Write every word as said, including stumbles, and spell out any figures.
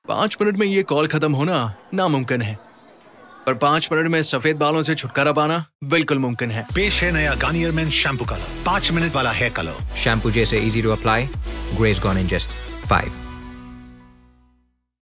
पाँच मिनट में ये कॉल खत्म होना नामुमकिन है, पर पाँच मिनट में सफेद बालों से छुटकारा पाना बिल्कुल मुमकिन है। पेश है नया गार्नियर मेन शैम्पू कलर, पाँच मिनट वाला हेयर कलर। शैम्पू जैसे easy to apply, greys gone in just five.